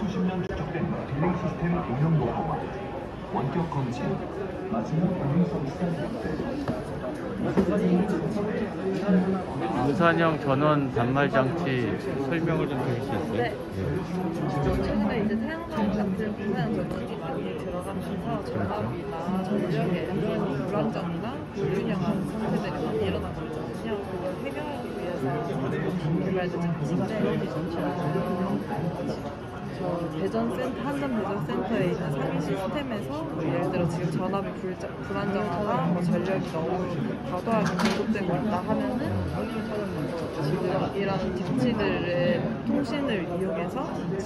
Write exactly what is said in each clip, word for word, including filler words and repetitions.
수십 년 축적된 딜링 시스템 운영 노하우와 원격 검진, 마지막 운영 서비스가 연결돼 문산형 전원 단말 장치 설명을 좀 해줄 수 있어요? 네. 최근에 이제 태양광 같은 분산 전원이 많이 들어가면서 전압이나 전력의 불안정이나 불균형한 상태들이 많이 일어나고 있거든요. 그걸 해결하기 위해서 개발된 장치인데 저 대전센터, 한전 대전센터에 있는 상위 시스템에서 뭐 예를 들어 지금 전압이 불자, 불안정하다, 뭐 전력이 너무 과도하게 공급되고 있다 하면은 지금 이런 장치들의 통신을 이용해서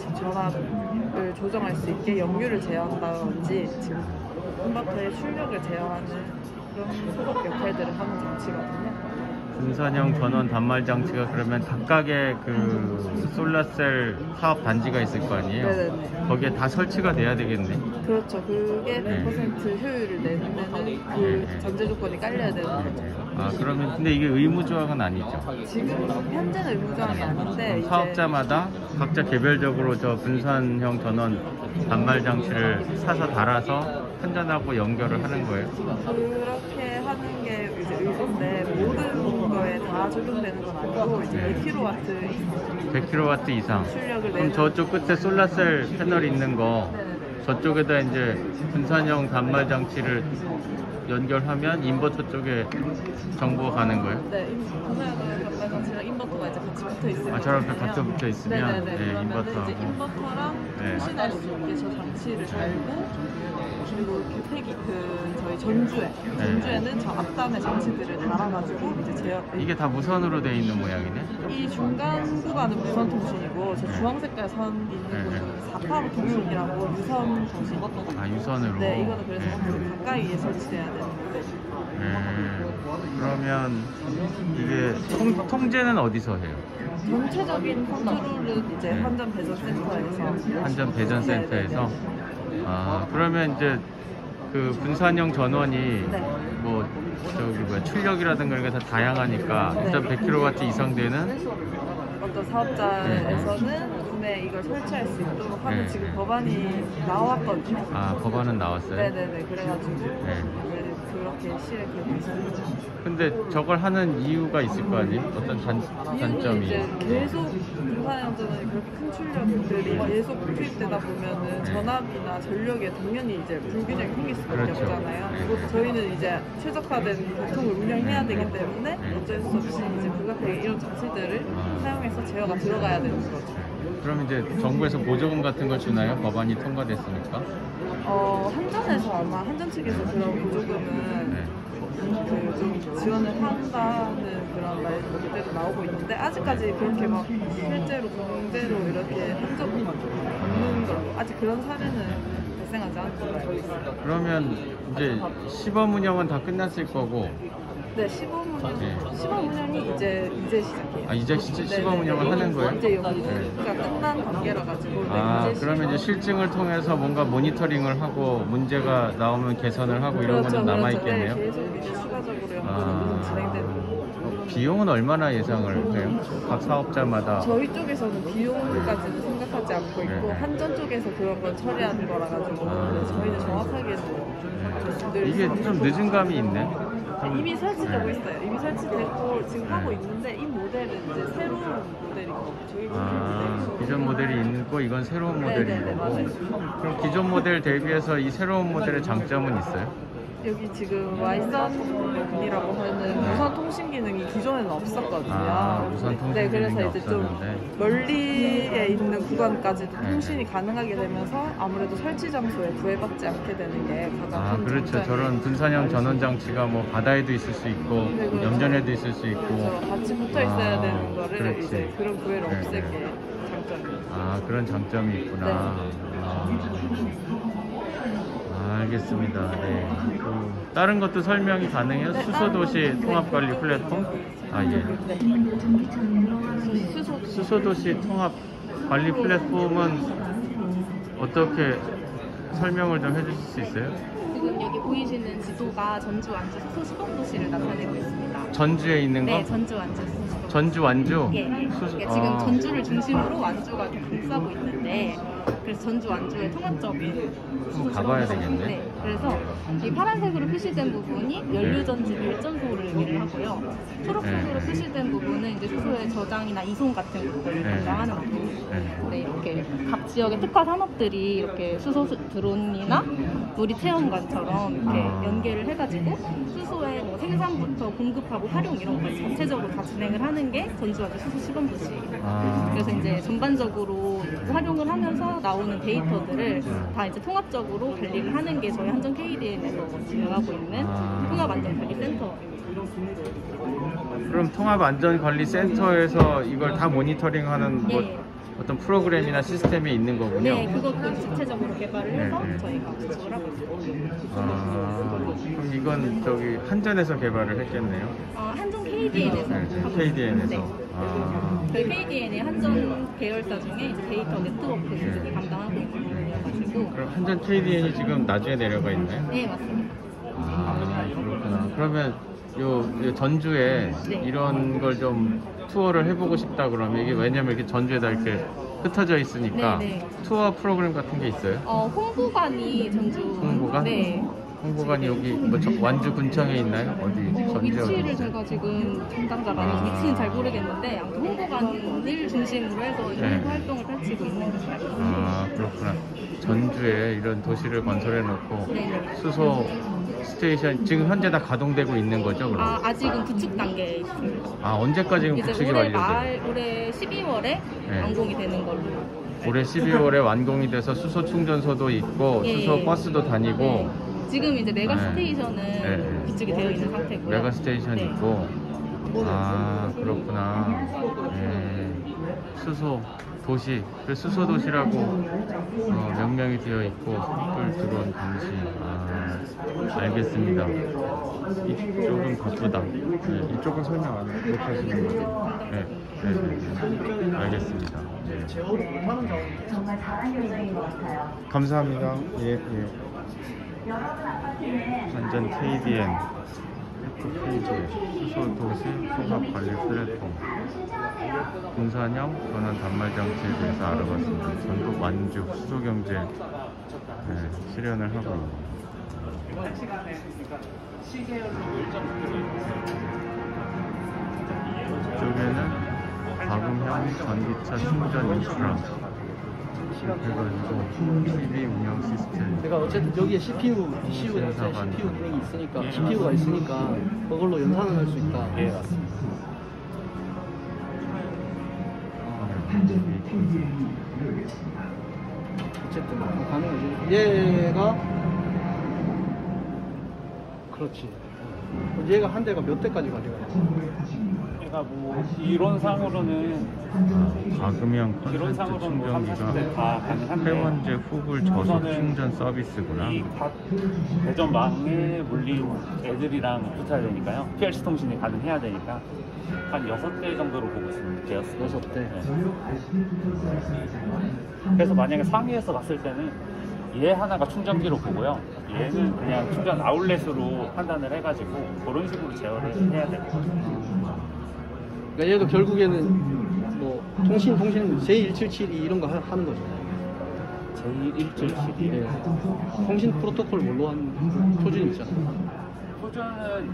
전압을 조정할 수 있게 역류를 제어한다든지 지금 인버터의 출력을 제어하는 그런 소속 역할들을 하는 장치거든요. 분산형 전원 단말 장치가 그러면 각각의 그 솔라셀 사업 단지가 있을 거 아니에요? 네네네. 거기에 다 설치가 돼야 되겠네. 그렇죠. 그게 네. 백 퍼센트 효율을 내는 데는 그 네. 전제 조건이 깔려야 되는 거죠. 아 그러면 근데 이게 의무조항은 아니죠? 지금 현재는 의무조항이 아닌데 이제 사업자마다 각자 개별적으로 저 분산형 전원 단말 장치를 사서 달아서 환전하고 연결을 하는 거예요? 그렇게 하는 게 이제 의무인데 모든 거에 다 적용되는 건 아니고 이제 네. 백 킬로와트 이상 백 킬로와트 이상. 출력을 그럼 내는. 저쪽 끝에 솔라셀 패널이 있는 거 네네네. 저쪽에다 이제 분산형 단말 장치를 연결하면 인버터 쪽에 정보가 가는 거예요? 네, 분산형 단말 장치랑 인버터가 이제 같이 붙어 있으면. 아, 저렇게 같이 붙어 있으면 네네네. 네, 그러면 인버터. 이제 인버터랑 네. 통신할 수 있게 저 장치를 달고 그리고 폐기 그 저희 전주에 전주에는 저 앞단의 장치들을 달아가지고 이제 제어. 이게 다 무선으로 돼 있는 모양이네? 이 중간 구간은 무선 통신이고 저 네. 주황색깔 선 있는 네, 네. 곳은 사파로 통신이라고 유선 통신. 아 유선으로? 네, 이거는 그래서 네. 가까이에 설치돼야 되는데. 네. 그러면 이게 통, 통제는 어디서 해요? 전체적인 컨트롤은 이제 네. 한전 배전센터에서. 한전 배전센터에서? 네, 네. 아 그러면 이제 그 분산형 전원이 네. 뭐 저기 뭐야 출력이라든가 이런 게 다 다양하니까 네. 일단 백 킬로와트 이상 되는 어떤 사업자에서는 구매 이걸 설치할 수 있도록 하는 네. 지금 법안이 나왔거든요. 아 법안은 나왔어요? 네네네. 그래가지고 네. 네, 그렇게 실행되고 있습니다. 근데 저걸 하는 이유가 있을 거 아니에요? 어떤 단, 이유는 단점이? 이제 계속 분산형 전원이 그렇게 큰 출력들이 계속 투입되다 보면은 네. 전압이나 전력에 당연히 이제 불균형이 생길 수밖에 그렇죠. 없잖아요. 네. 그리고 저희는 이제 최적화된 교통을 운영해야 네. 되기 때문에 네. 어쩔 수 없이 이제 불가피하게 이런 장치들을 아. 사용해서 제어가 들어가야 되는 거죠. 그럼 이제 정부에서 보조금 같은 걸 주나요? 법안이 통과됐으니까? 어, 한전에서 아마 한전 측에서 그런 보조금은 네. 그좀 지원을 한다는 그런 말들이 나오고 있는데 아직까지 그렇게 막 실제로 공제로 이렇게 한 적은 없는 걸로 아직 그런 사례는 발생하지 않고 있어요. 그러면 이제 시범 운영은 다 끝났을 거고 네, 시범 운영, 네. 시범 운영이 이제 이제 시작해요. 아 이제 시, 네네. 시범 운영을 하는 거예요? 이제 연구가 끝난 단계라 가지고. 네, 아 이제 그러면 이제 시범. 실증을 통해서 뭔가 모니터링을 하고 문제가 나오면 개선을 하고 이런 그렇죠, 거는 남아 그렇죠. 있겠네요? 네, 계속 이제 추가적으로 연구는 아. 진행되는 거죠. 비용은 얼마나 예상을 해요? 각 사업자마다. 저희 쪽에서는 비용까지는 생각하지 않고 있고 네. 한전 쪽에서 그런 걸 처리하는 거라 가지고 아. 네, 저희는 정확하게는 말씀드릴 이게 수는 좀 없고. 늦은 감이 있네. 네, 이미 설치되고 네. 있어요. 이미 설치되고 지금 네. 하고 있는데 이 모델은 이제 새로운 모델이고 저희 아, 모델은 기존 모델이 있고 이건 새로운 모델인 네네네, 거고. 맞아요. 그럼 기존 모델 대비해서 이 새로운 모델의 장점은 있어요? 여기 지금 와이선이라고 하는 무선 통신 기능이 기존에는 없었거든요. 아, 무선 통신 네, 그래서 기능이 이제 좀 없었는데. 멀리에 있는 구간까지도 네. 통신이 가능하게 되면서 아무래도 설치 장소에 구애받지 않게 되는 게 가장 아 큰 그렇죠. 장점이에요. 저런 분산형 전원 장치가 뭐 바다에도 있을 수 있고 네, 그렇죠. 염전에도 있을 수 있고. 그래서 같이 붙어 있어야 아, 되는 거를 그렇지. 이제 그런 구애를 네, 없애게 네. 장점이에요. 아 그런 장점이 있구나. 네. 아, 알겠습니다. 네. 그, 다른 것도 설명이 가능해요? 네, 수소도시 다른 거- 통합관리 네. 플랫폼? 아 예. 네. 수소 수소도시 통합 관리 플랫폼은 어떻게 설명을 좀 해주실 수 있어요? 지금 여기 보이시는 지도가 전주 완주 수소 시범도시를 나타내고 있습니다. 전주에 있는 거? 네, 전주 완주 수소 시범도시. 전주 완주. 예, 수- 이게 지금 아. 전주를 중심으로 완주가 이렇게 감싸고 있는데 그래서 전주 완주의 통합적인 수소 가봐야 실험 되겠네. 네, 그래서 이 파란색으로 표시된 부분이 연료전지 발전소를 의미를 하고요. 초록색으로 네. 표시된 부분은 이제 수소의 저장이나 이송 같은 것들을 네. 담당하는 부분. 네. 네, 이렇게 각 지역의 특화 산업들이 이렇게 수소 수- 드론이나 놀이 체험관처럼 이렇게 아. 연계를 해가지고 수소의 뭐 생산부터 공급하고 활용 이런 것까지 전체적으로 다 진행을 하는 게 전주완주 수소 시범 도시예요. 아. 그래서 이제 전반적으로 활용을 하면서 나오는 데이터들을 다 이제 통합적으로 관리를 하는 게 저희 한전 케이디엔에서 진행하고 있는 아. 통합안전관리센터입니다. 그럼 통합안전관리센터에서 이걸 다 모니터링하는 뭐 예. 어떤 프로그램이나 시스템이 있는 거군요. 네, 그것도 자체적으로 개발을 해서 네, 네. 저희가 구축을 하고 있습니다. 아, 그럼 이건 저기 한전에서 개발을 했겠네요. 어, 한전 케이디엔에서 네, 하고 케이디엔에서. 있습니다. 네. 아, 저희 케이디엔의 한전 계열사 중에 이제 데이터 네트워크 쪽이 담당하고 있는 부분이어가지고 그럼 한전 케이디엔이 지금 나주에 내려가 있나요? 네, 맞습니다. 아, 그렇구나. 그러면 요, 요 전주에 네. 이런 걸 좀 투어를 해보고 싶다 그러면 이게 왜냐면 이렇게 전주에다 이렇게 흩어져 있으니까 네, 네. 투어 프로그램 같은 게 있어요? 어, 홍보관이 전주 홍보관? 네. 홍보관이 여기 뭐 저- 완주 군청에 있나요? 어디? 어, 전주에 위치를 어디 있어요? 제가 지금 담당자가 아니어서 아. 위치는 잘 모르겠는데 아무튼 홍보관을 중심으로 해서 이 네. 홍보 활동을 펼치고 있는 곳이라고 아, 그렇구나. 전주에 이런 도시를 건설해 놓고 네. 수소 스테이션 지금 현재 다 가동되고 있는 거죠, 그럼? 아, 아직은 구축 단계에 있습니다. 아, 언제까지 이제 구축이 올해 완료돼요? 말 올해 십이월에 네. 완공이 되는 걸로. 올해 십이월에 완공이 돼서 수소 충전소도 있고 예, 수소 예. 버스도 다니고 네. 지금 이제 메가 네. 스테이션은 네. 구축이 되어 있는 상태고요. 메가 스테이션 네. 있고. 아, 그렇구나. 네. 수소 도시, 그 수소 도시라고 어, 명명이 되어 있고 숲을 들어온 당시. 아, 알겠습니다. 이쪽은 바쁘다. 네, 이쪽은 설명 안 못 하시는 거죠? 네, 네, 네, 네. 알겠습니다. 네. 정말 잘한 결정인 것 같아요. 감사합니다. 예, 예. 완전 케이디엔 F페이지 수소 도시 통합 관리 플랫폼 분산형 전원 단말 장치에 대해서 알아봤습니다. 전국 완주 수소 경제 네, 실현을 하고 있습니다. 이쪽에는 가금형 전기차 충전 인프라 해가지고 티비 운영 시스템. 제가 어쨌든 여기에 씨피유, 씨피유 자체 생사관. 씨피유 기능이 있으니까 씨피유가 있으니까 그걸로 연산을 할 수 있다. 예, 맞습니다. 어쨌든 가능하지. 얘가 그렇지. 얘가 한 대가 몇 대까지 가져가요? 그러니까 뭐 이론상으로는 가금형 콘센트 이론상으로는 뭐 삼, 사십 대 충전기가 다 가능한데 회원제 후불 저속 우선은 충전 서비스구나. 이각 대전망에 물린 애들이랑 붙어야 되니까요. 피엘씨 통신이 가능해야 되니까 한 여섯 대 정도로 보고 있습니다. 되었어요. 여섯 대. 네. 그래서 만약에 상위에서 봤을 때는 얘 하나가 충전기로 보고요. 얘는 그냥 충전 아울렛으로 판단을 해가지고 그런 식으로 제어를 해야 될 것 같아요. 그러니까 얘도 결국에는 뭐 통신 통신 제이 일칠칠이 이런 거 하- 하는 거죠. 제이 일칠칠이 예. 통신 프로토콜 뭘로 하는 표준이 있잖아요. 표준은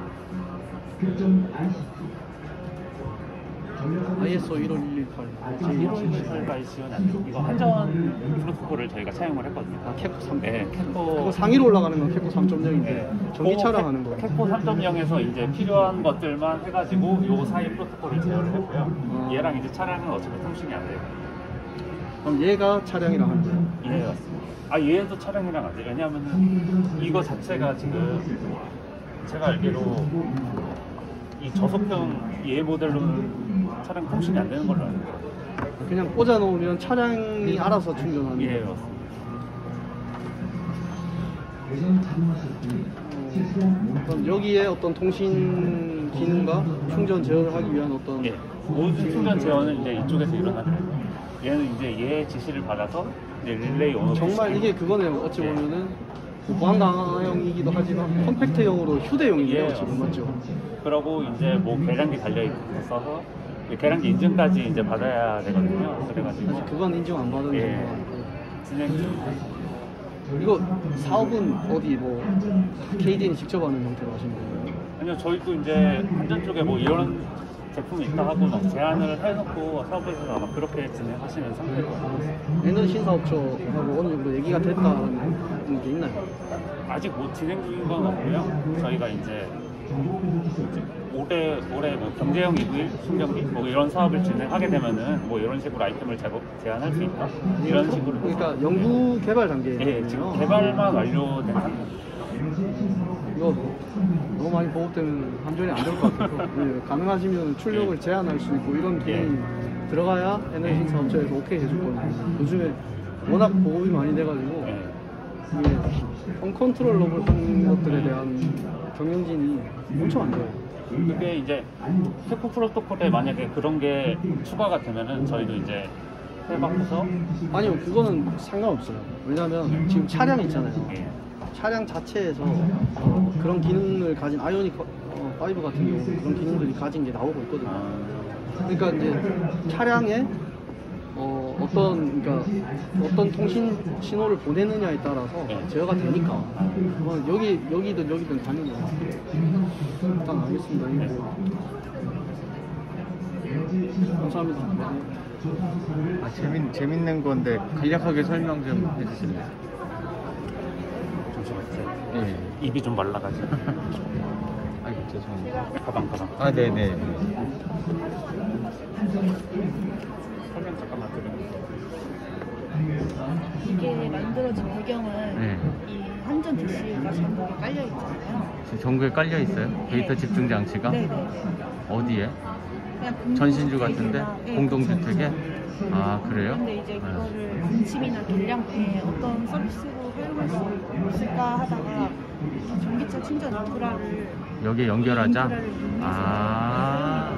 아이에스오 일오일일팔, 제이 일칠칠. 일오일팔까지 지원이 안 돼요. 이거 한전 프로토콜을 저희가 차용을 했거든요. 아, 캡코 삼. 네, 캡코. 그거 상위로 올라가는 건 캡코 삼 점 영인데 네. 전기차랑 하는 거. 캡코 삼 점 영에서 이제 필요한 것들만 해가지고 요 사이 프로토콜을 제어를 했고요. 아. 얘랑 이제 차량은 어차피 통신이 안 돼요. 그럼 얘가 차량이랑 하는 거예요. 예, 맞습니다. 아, 얘도 차량이랑 안 돼요. 왜냐면은 이거 자체가 지금 제가 알기로 이 저속형 얘 모델로는 차량 통신이 안 되는 걸로 알고 있어요. 그냥 꽂아 놓으면 차량이 알아서 충전하는 예, 거예요. 맞습니다. 어, 그럼 여기에 어떤 통신 기능과 충전 제어를 하기 위한 어떤 예, 모든 충전 제어는 이제 이쪽에서 일어나게 돼요. 얘는 이제 얘 지시를 받아서 이제 릴레이 오너 정말 이게 그거네요. 어찌 예. 보면은 보안강화형이기도 하지만 컴팩트형으로 휴대용이에요 예, 지금 맞죠? 그러고 이제 뭐 계량기 달려 있어서 계량기 인증까지 이제 받아야 되거든요. 그래가지고 사실 그건 인증 안 받은 예. 거 진행 중. 이거 사업은 어디 뭐 케이디엔이 직접 하는 형태로 하시는 건가요? 아니요, 저희도 이제 한전 쪽에 뭐 이런 제품이 있다 하고 막 제안을 해놓고 사업에서 아마 그렇게 진행하시는 상태로. 에너지 신사업처하고 어느 정도 얘기가 됐다는 게 있나요? 아직 뭐 진행 중인 건 없고요. 저희가 이제 올해 올해 뭐 경제형 이브일 충전기 뭐 이런 사업을 진행하게 되면은 뭐 이런 식으로 아이템을 제법 제안할 수 있다 이런 식으로. 그러니까 연구 개발 단계예요. 예, 지금 개발만 완료된 상태. 이거 너무 많이 보급되면 한전이 안 될 것 같아서 예, 가능하시면 출력을 예. 제한할 수 있고 이런 돈이 예. 들어가야 에너지 신사업처에서 오케이 해줬거든요. 요즘에 워낙 보급이 많이 돼가지고 예. 이게 언컨트롤러블한 것들에 대한 경영진이 엄청 안 좋아요. 그게 이제 세포 프로토콜에 만약에 그런 게 추가가 되면은 저희도 이제 해봤고서 아니요, 그거는 상관없어요. 왜냐면 지금 차량 있잖아요. 예. 차량 자체에서 어, 그런 기능을 가진 아이오닉 어, 오 같은 경우 그런 기능들이 가진 게 나오고 있거든요. 아, 그러니까 이제 차량에 어, 어떤 그러니까 어떤 통신 신호를 보내느냐에 따라서 네. 제어가 되니까 그건 여기 여기든 여기든 가는 거예요. 일단 알겠습니다. 이거 뭐. 감사합니다. 아, 재밌, 재밌는 건데 간략하게 설명 좀 해주실래요? 잠시만요. 네. 입이 좀 말라가지고. 아이고 죄송합니다. 가방 가방. 아 네네. 설명 잠깐만 드리면서. 이게 만들어진 배경은 네. 이 한전 디씨유가 전국에 깔려 있잖아요. 지금 전국에 깔려 있어요? 데이터 집중 장치가? 네네. 어디에? 그냥 전신주 같은데? 공동주택이나, 네, 공동주택에? 그렇죠. 아 그래요? 근데 이제 네. 그거를 방침이나 계량 외에 어떤 서비스로 사용할 수 있을까 하다가 전기차 충전 인프라를 여기에 연결하자? 인프라를 이용해서 아.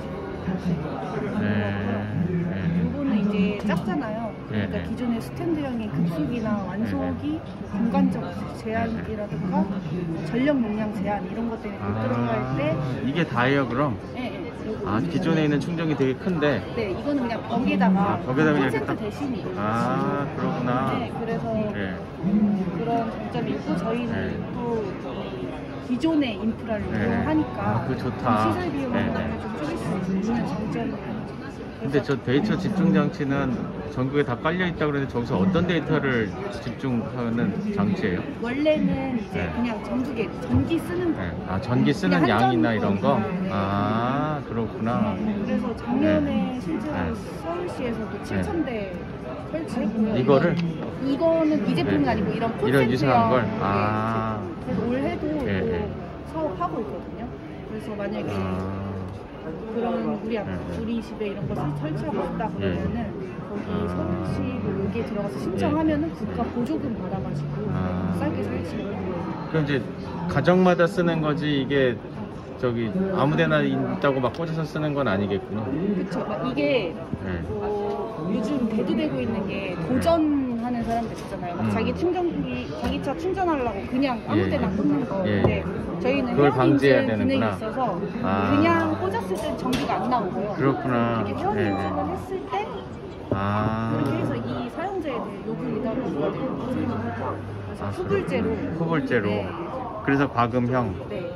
사용하자. 네. 네. 이거는 이제 작잖아요. 그러니까 네, 네. 기존의 스탠드형의 급속이나 완속이 공간적 제한이라든가 전력 용량 제한 이런 것 때문에 못 들어갈 때 아, 이게 다예요 그럼? 네, 네. 아 기존에 있는 충전기 되게 큰데 네, 이거는 그냥 벽에다가 아, 벽에다가 그냥 콘센트 딱- 대신이에요. 아 그렇구나. 네, 그래서 네. 그런 장점이 있고 저희는 네. 또 기존의 인프라를 네. 이용하니까 아, 그거 좋다. 시설 비용을 네, 네. 좀 줄일 수 있는 장점이에요. 근데 저 데이터 집중 장치는 전국에 다 깔려 있다 그러는데 저기서 어떤 데이터를 집중하는 장치예요? 원래는 이제 네. 그냥 전국에 전기 쓰는 거. 네. 아 전기 쓰는 그냥 양이나 한전 이런 거? 네, 네. 아 그렇구나. 그래서 작년에 네. 실제로 네. 서울시에서도 칠천 대 설치했고요. 이거를? 이거는 이 제품이 네. 아니고 이런 이런 콘센트형 유사한 걸? 네, 아. 제품. 그래서 올해도 네, 또 네. 사업하고 있거든요. 그래서 만약에 아, 그런 우리, 앞- 네, 네. 우리 집에 이런 걸 설치하고 싶다 그러면은 거기 아. 서울시 뭐 여기에 들어가서 신청하면은 국가 보조금 받아가지고 아. 싸게 설치해요. 그럼 이제 가정마다 쓰는 거지 이게 저기 아무데나 있다고 막 꽂아서 쓰는 건 아니겠군요. 그쵸. 막 이게 네. 뭐 요즘 대두되고 있는 게 도전하는 사람들 있잖아요. 막 음. 자기 충전기, 자기차 충전하려고 그냥 아무데나 예, 예. 꽂는 거. 예, 근데 예. 저희는 그걸 방지해야 회원 인증 기능이 되는구나. 있어서 아. 그냥 꽂았을 때 전기가 안 나오고요. 그렇구나. 이렇게 회원 예, 예. 인증을 했을 때 그렇게 아, 해서 이 사용자에 대해 요금이 따로 부과되는 거죠. 그래서 아, 후불제로. 후불제로. 네. 그래서 과금형. 네.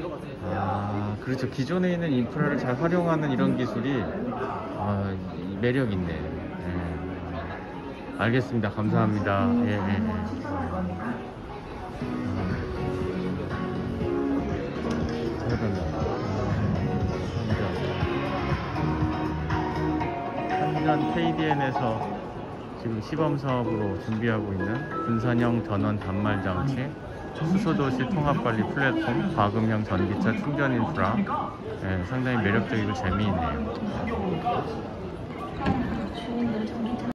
아, 그렇죠. 기존에 있는 인프라를 잘 활용하는 이런 기술이 아, 이 매력 있네. 예. 알겠습니다. 감사합니다. 예, 예, 예. 한전 케이디엔에서 지금 시범 사업으로 준비하고 있는 분산형 전원 단말 장치, 수소도시 통합관리 플랫폼, 과금형 전기차 충전 인프라, 예, 상당히 매력적이고 재미있네요.